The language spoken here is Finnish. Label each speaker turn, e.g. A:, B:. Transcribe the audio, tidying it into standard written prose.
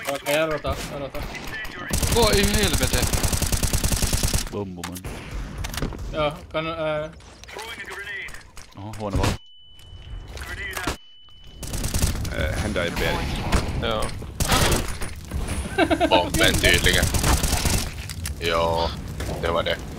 A: Okei, erota.
B: Voi helvete.
C: Bombuman.
A: Joo,
C: Oho, huono valo.
D: Hän dör i berg.
E: Joo. Bomben tydligen. Joo, det var det.